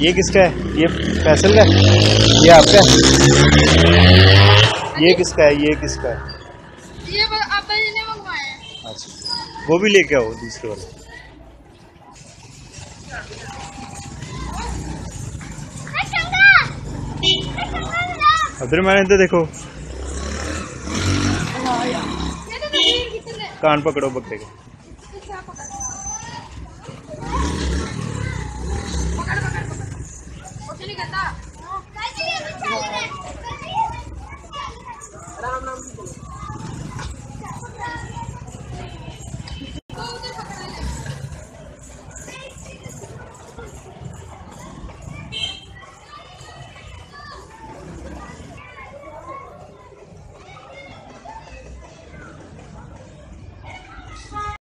ये किसका है? ये फैसल का? ये आपका? ये किसका है? ये किसका है? ये आपा जी ने मंगवाया है। अच्छा, वो भी लेके आओ दूसरे वाले। अदर मैंने तो देखो कान पकड़ो बकरे के। पकड़ पकड़ पकड़।